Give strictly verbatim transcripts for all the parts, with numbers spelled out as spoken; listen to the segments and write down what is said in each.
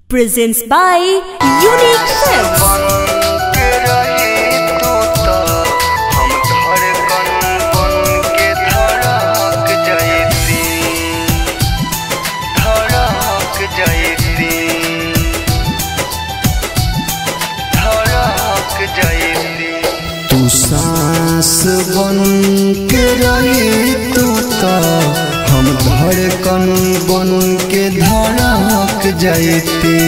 presents by Unique Films. तू सांस बन के रही तू तो हम धड़कन बन के धड़क जाती।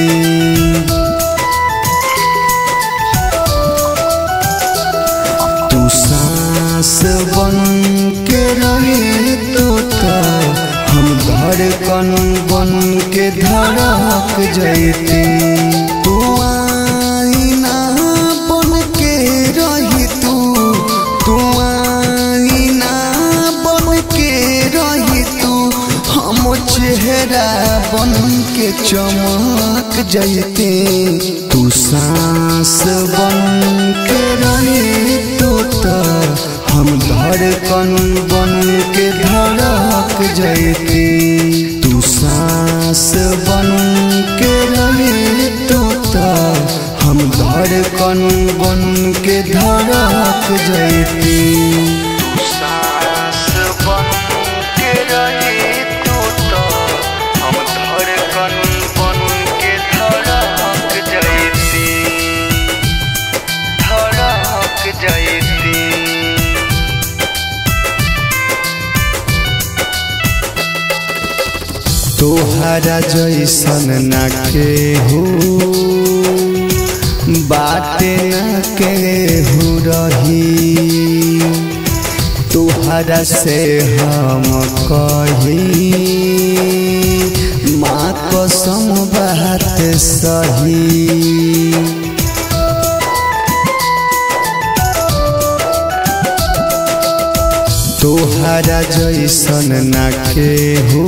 तू सांस बन के रही तू तो हम धड़कन बन के धड़क जाती। तू आईना बन के रही तू तू आईना बन के रही तू हम चेहरा बन के चमक जाते। तू सांस बन के रही तू तो हम धड़कन बन के धड़क जाते। तू सांस बन के रही तू तो हम धड़कन बन के धड़क जाती। तू सांस बन के रही तू तो हम धड़कन बन के धड़क जाती धड़क जाती। तोहरा जैसन ना केहू बाटे न केहू रही। तोहरा से हम कही माँ कसम बात सही। तोहरा जैसन ना केहू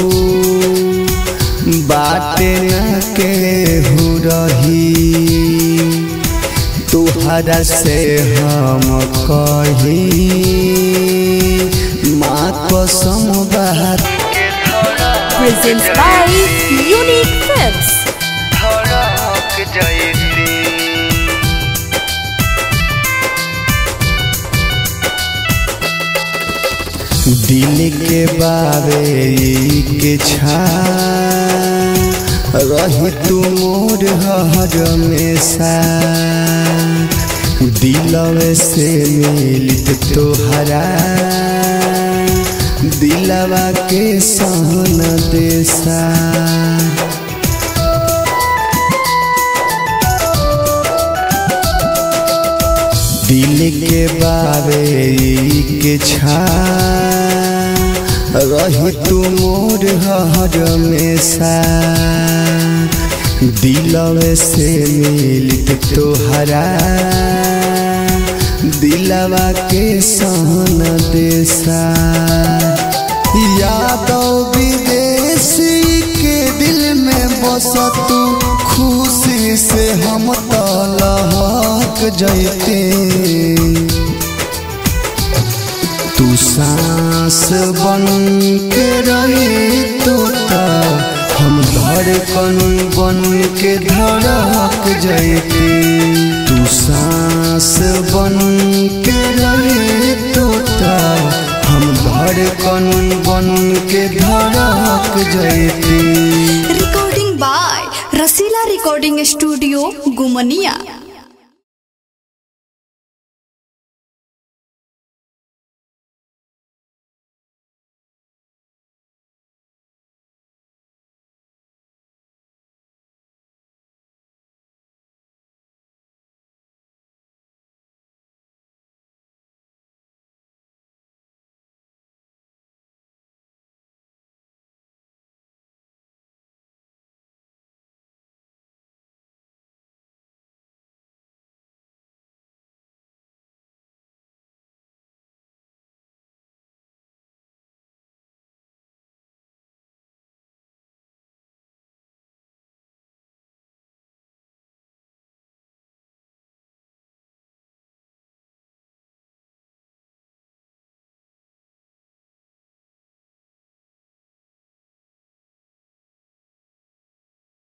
बाटे न केहू रही। तोहरा से हम कही माँ कसम बात presents by Unique Films. धड़क जाती। दिल के बारे के छा रही तू मोर हर हमेशा। दिलवे से मिलित तोहरा दिलवा के सहन देसा। दिल के बारे के छा रही तू मोर हर हमेशा। दिलवे से मिलित तोहरा दिलवा के सहन देसा। यादव विदेशी के दिल में बस तू खुशी से हम तलहक जाते। तू सांस बन के रही तू तो हम धड़कन बन के धड़क जाते। तू सांस बन के रही तू तो हम धड़कन बन के धड़क जाते। Recording by Rasila Recording Studio, Gumania।